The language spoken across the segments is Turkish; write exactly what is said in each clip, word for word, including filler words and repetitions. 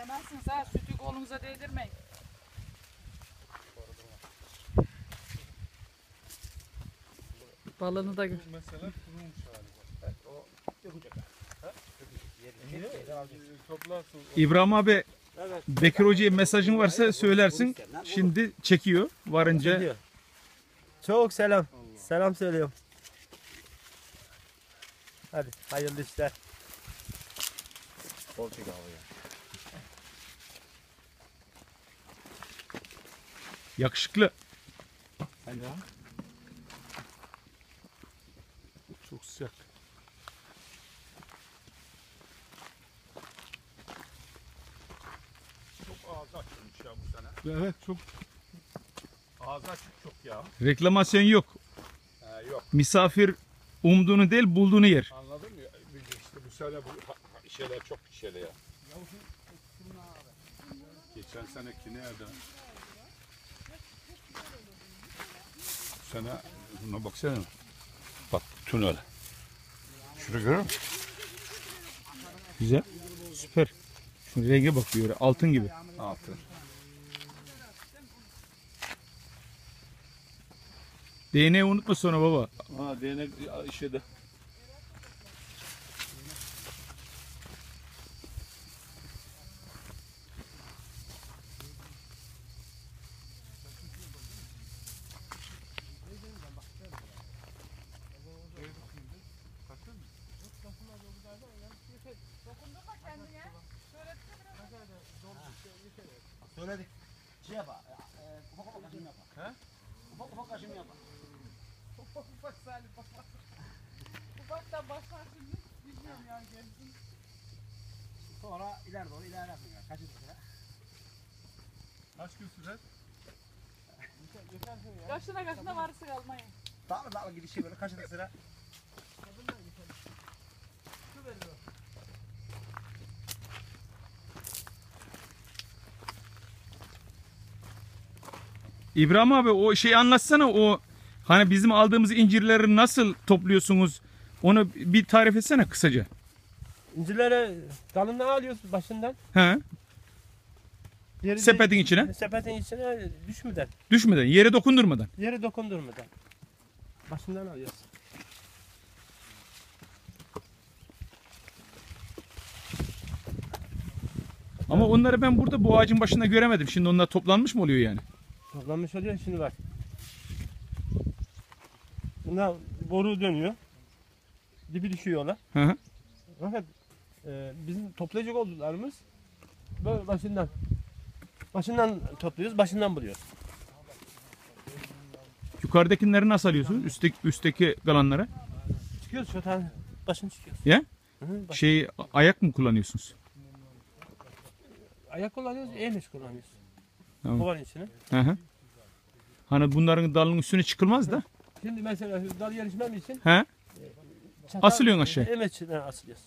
Yemezsiniz ha, sütü kolunuza değdirmeyin. Balını da gör. Mesela kurumuş hali var. Evet, o yapacak. Ha? Toplarsın. İbrahim abi, Evet. Bekir Hoca'ya mesajın varsa söylersin. Şimdi çekiyor varınca. Çok selam. Selam söylüyorum. Hadi hayırlı işler. Bol çek havaya. Yakışıklı. Hadi ha. Çok sıcak. Çok ağzı açılmış ya bu sene. Evet, çok ağzı açık çok ya. Reklamasyon yok. He, yok. Misafir umduğunu değil bulduğunu yer. Anladın mı? İşte bu sene bu şeyler çok şeyler ya. Geçen seneki nerede? Bu sene buna baksana. Bak tünel. Şurayı görüyor musun? Güzel. Süper. Şu renge bakıyor. Altın gibi. Altın. D N A'yı unutma sonra baba. Ha D N A şeyde. Söyledik. Şey yap. Ufak ufak kaşım yap. He? Ufak ufak kaşım yap. Ufak ufak Salih baba. Ufaktan başlar şimdi. Bilmiyorum yani gelsin. Sonra ileri doğru ileri yapın ya. Kaçın sıra. Kaç gün sürer? Kaşına kaşına varısı kalmayın. Dağlı dağlı gidişi böyle kaçın sıra. İbrahim abi, o şeyi anlatsana, o hani bizim aldığımız incirleri nasıl topluyorsunuz? Onu bir tarif etsene kısaca. İncirleri dalından alıyoruz başından. He. Yeri Sepetin içine. Sepetin içine düşmeden. Düşmeden, yere dokundurmadan. Yeri dokundurmadan. Başından alıyoruz. Ama onları ben burada bu ağacın başında göremedim. Şimdi onlar toplanmış mı oluyor yani? Toplanmış oluyor şimdi bak. Bunlar boru dönüyor. Dibi düşüyorlar. Hı hı. Fakat e, bizim toplayacak olduklarımız böyle başından başından topluyoruz, başından buluyoruz. Yukarıdakileri nasıl alıyorsunuz? Üstteki, üstteki kalanları? Çıkıyoruz şu tane başını çıkıyoruz. Ya? Hı hı, baş- Şey, ayak mı kullanıyorsunuz? Ayak kullanıyoruz, el kullanıyoruz. Tamam. Kovanın içine. Hı hı. Hani bunların dalının üstüne çıkılmaz da. Şimdi mesela şu dal yarışmam için He? çatal, Asılıyorsun aşağı. Evet, içine asılıyoruz.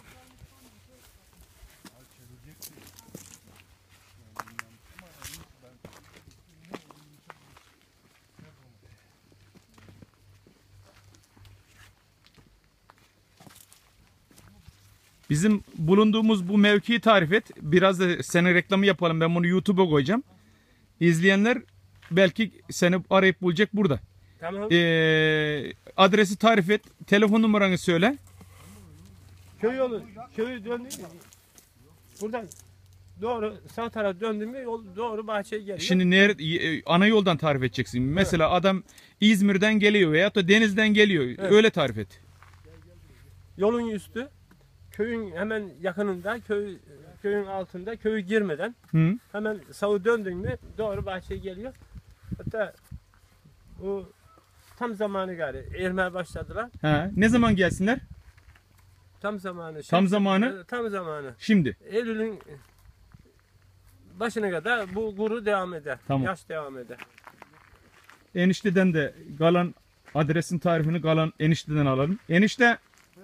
Bizim bulunduğumuz bu mevkiyi tarif et. Biraz da senin reklamı yapalım. Ben bunu YouTube'a koyacağım. İzleyenler belki seni arayıp bulacak burada. Tamam. Ee, adresi tarif et. Telefon numaranı söyle. Köy yolu, köyü döndüm. Buradan doğru sağ taraf döndüm mü yol doğru bahçeye geliyor. Şimdi nere, ana yoldan tarif edeceksin. Mesela adam İzmir'den geliyor veyahut da denizden geliyor. Evet. Öyle tarif et. Yolun üstü, köyün hemen yakınında, köy köyün altında, köyü girmeden Hı. hemen sağı döndün mü doğru bahçeye geliyor. Hatta bu tam zamanı gari ermeye başladılar. Ha, ne zaman gelsinler? Tam zamanı. Tam Şimdi- zamanı? Tam zamanı. Şimdi. Eylül'ün başına kadar bu kuru devam eder. Tamam. Yaş devam eder. Enişteden de kalan adresin tarifini kalan enişteden alalım. Enişte,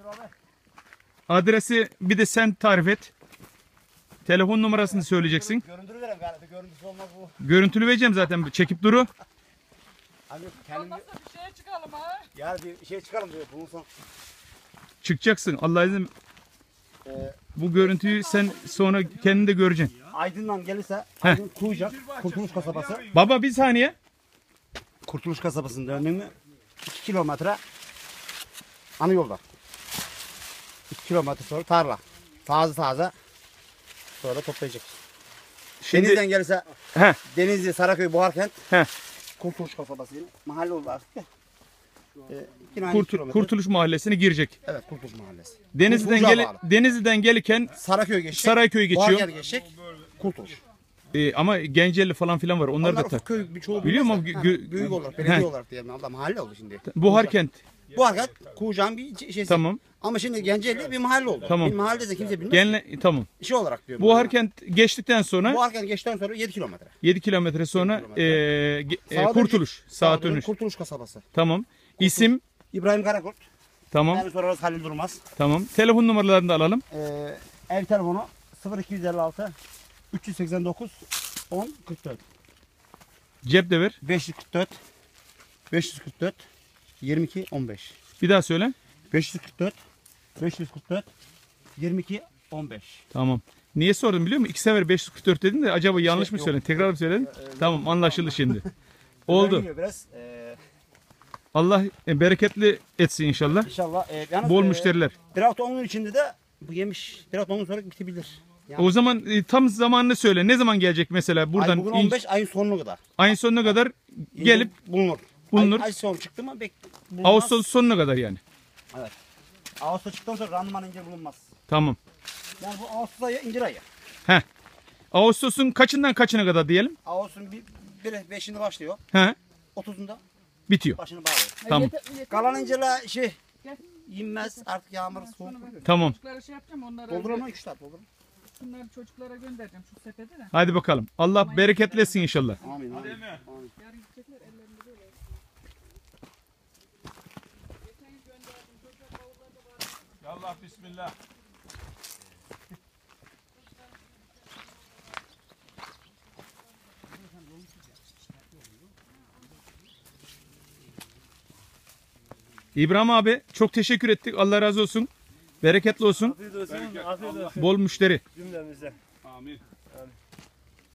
adresi bir de sen tarif et. Telefon numarasını söyleyeceksin. Görüntülü verelim galiba. Görüntüsü olmaz bu. Görüntülü vereceğim zaten. Çekip duru. Abi kendim Olmazsa bir şeye çıkalım ha. ya bir şey çıkalım diyor bunun son. Çıkacaksın. Allah izin. Ee, Bu görüntüyü sen sonra kendin de göreceksin. Aydın'dan gelirse Aydın Kuyucak, Kurtuluş kasabası. Baba bir saniye. Kurtuluş kasabasının döndün mü iki kilometre ana yolda. iki kilometre sonra tarla. Taze taze. Sonra toplayacak. Şimdi Denizden gelirse he, Denizli, Saraköy, Buharkent. he. Kurtuluş kasabası yine. Mahalle oldu artık ya. Ee, yine aynı Kurtul- kilometre. Kurtuluş Mahallesi'ne girecek. Evet, Kurtuluş Mahallesi. Denizli'den Kurtuluş'a gel bağlı. Denizli'den gelirken Saraköy geçecek. Sarayköy geçiyor. Buharkent geçecek. Kurtuluş. e, ama Genceli falan filan var. Onları Onlar da tak. köy birçoğu Biliyor bilmez musun? de. Gö- Ha, büyük olarak, He. belediye olarak diyelim. Allah mahalle oldu şimdi. Buharkent. Buharkent Kuğucak'ın bir şeysi. Tamam. Ama şimdi Genceli bir mahalle oldu. Tamam. Bir mahallede de kimse bilmez. Genle tamam. İşi olarak diyorum. Buharkent geçtikten sonra Buharkent geçtikten sonra yedi kilometre. yedi kilometre sonra kilometre. e, ge- e, Sağa Kurtuluş. dönecek. Saat Sağa dönüp dönüş. Kurtuluş kasabası. Tamam. İsim İbrahim Karakurt. tamam. Yani sonra orası Halil Durmaz. Tamam. Telefon numaralarını da alalım. Ee, ev telefonu sıfır iki yüz elli altı üç yüz seksen dokuz on kırk dört. Cep de ver. beş yüz kırk dört beş yüz kırk dört yirmi iki on beş. Bir daha söyle. beş yüz kırk dört beş yüz kırk dört yirmi iki on beş. Tamam. Niye sordum biliyor musun? İki sefer beş yüz kırk dört dedin de acaba yanlış Şey, mı yok. söyledin? Tekrar mı söyledin? Tamam anlaşıldı şimdi. Oldu. Biraz. Ee, Allah e, bereketli etsin inşallah. inşallah. E, yalnız, Bol e, müşteriler. Bir hafta on gün içinde de bu yemiş. Bir hafta on gün sonra bitebilir. Yani, O zaman e, tam zamanını söyle. Ne zaman gelecek mesela buradan? ay bugün in- on beş ayın sonuna kadar. ayın sonuna kadar gelip bulunur. bulunur. Ay, ay son çıktı mı bek bulunmaz. Ağustos sonuna kadar yani. Ağustos çıktıktan sonra randıman incir bulunmaz. Tamam. Yani bu Ağustos ayı incir ayı. Ağustos'un kaçından kaçına kadar diyelim? Ağustos'un bir, bir beşinde başlıyor. He. otuzunda Bitiyor. başını bağlıyor. Tamam. Yeter- yeter. Kalan incirler şey Gel. inmez artık yağmur soğuk. Sonra ben Tamam. çocuklara şey yapacağım onlara. Dolduramam üç tane dolduramam. Şunları çocuklara göndereceğim şu sepete de. Hadi bakalım. Allah bereketlesin inşallah. Amin amin. Yarın gidecekler ellerinde böyle. Geçen yıl gönderdim çocuklar bavullarda var. Yallah bismillah. İbrahim abi çok teşekkür ettik. Allah razı olsun. Bereketli olsun. Afiyet olsun. Afiyet olsun Bol müşteri. cümlemize. Amin.